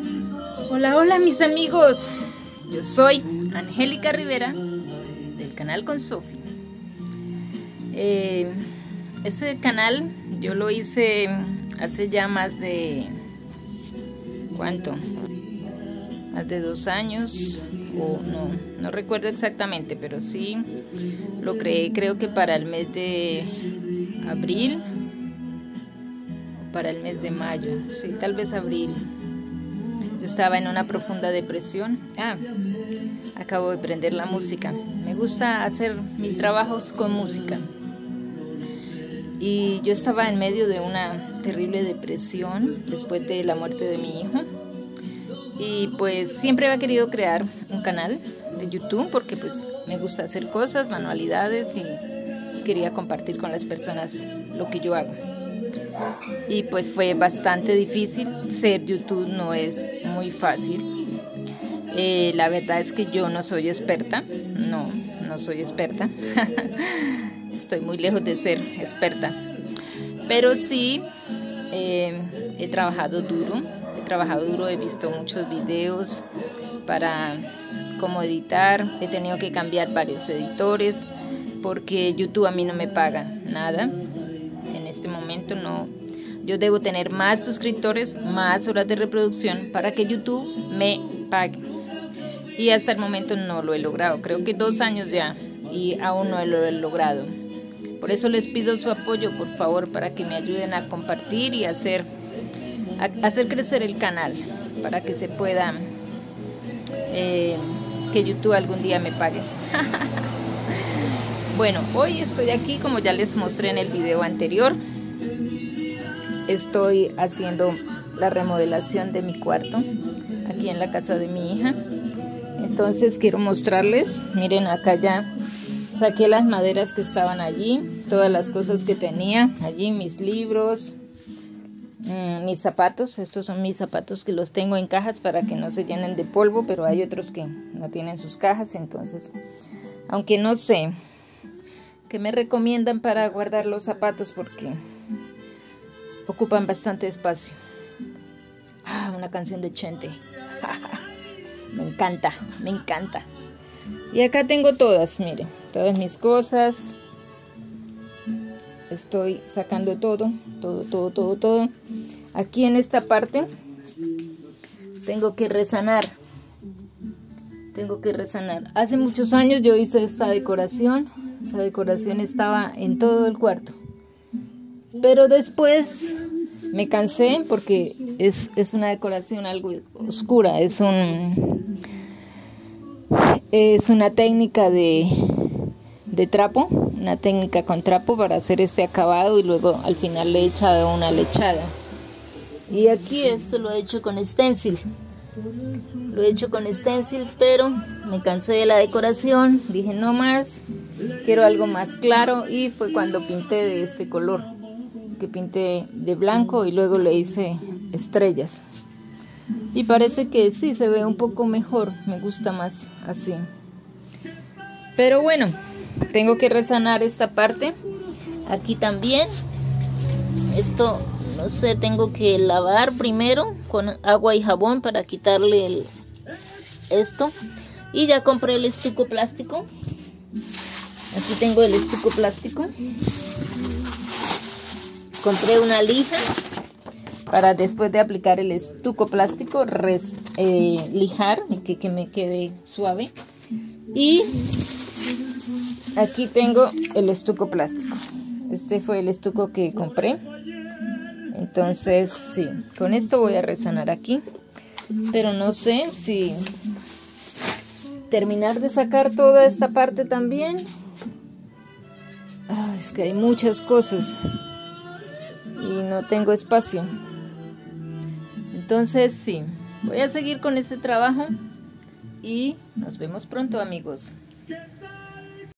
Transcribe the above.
Hola, hola mis amigos, yo soy Angélica Rivera del canal con Sofi. Este canal yo lo hice hace ya más de, ¿cuánto? Más de 2 años, o no recuerdo exactamente, pero sí lo creé, creo que para el mes de abril o para el mes de mayo, sí, tal vez abril. Yo estaba en una profunda depresión. Acabo de prender la música. Me gusta hacer mis trabajos con música. Y yo estaba en medio de una terrible depresión después de la muerte de mi hijo. Y pues siempre había querido crear un canal de YouTube porque pues me gusta hacer cosas, manualidades, y quería compartir con las personas lo que yo hago. Y pues fue bastante difícil. Ser YouTube no es muy fácil. La verdad es que yo no soy experta. No soy experta. Estoy muy lejos de ser experta. Pero sí he trabajado duro. He visto muchos videos para cómo editar. He tenido que cambiar varios editores porque YouTube a mí no me paga nada. En este momento no. Yo debo tener más suscriptores, más horas de reproducción para que YouTube me pague. Y hasta el momento no lo he logrado. Creo que 2 años ya y aún no lo he logrado. Por eso les pido su apoyo, por favor, para que me ayuden a compartir y hacer crecer el canal, para que se pueda, que YouTube algún día me pague. Bueno, hoy estoy aquí, como ya les mostré en el video anterior. Estoy haciendo la remodelación de mi cuarto aquí en la casa de mi hija. Entonces quiero mostrarles, miren, acá ya saqué las maderas que estaban allí, todas las cosas que tenía allí, mis libros, mis zapatos. Estos son mis zapatos que los tengo en cajas para que no se llenen de polvo, pero hay otros que no tienen sus cajas. Entonces, aunque no sé qué me recomiendan para guardar los zapatos porque ocupan bastante espacio. Una canción de Chente. Me encanta. Y acá tengo todas, miren, todas mis cosas. Estoy sacando todo. Aquí en esta parte tengo que resanar. Hace muchos años yo hice esta decoración. Esa decoración estaba en todo el cuarto. Pero después me cansé porque es una decoración algo oscura. Es una técnica de trapo, una técnica con trapo para hacer este acabado, y luego al final le he echado una lechada. Y aquí esto lo he hecho con stencil. Pero me cansé de la decoración. Dije no más, quiero algo más claro, y fue cuando pinté de este color, que pinté de blanco y luego le hice estrellas. Y parece que sí, se ve un poco mejor, me gusta más así. Pero bueno, tengo que resanar esta parte. Aquí también. Esto, no sé, tengo que lavar primero con agua y jabón para quitarle esto. Y ya compré el estuco plástico. Aquí tengo el estuco plástico. Compré una lija para después de aplicar el estuco plástico lijar y que me quede suave. Y aquí tengo el estuco plástico. Este fue el estuco que compré. Entonces sí, con esto voy a resanar aquí. Pero no sé si terminar de sacar toda esta parte también. Es que hay muchas cosas y no tengo espacio. Entonces sí, voy a seguir con este trabajo y nos vemos pronto, amigos.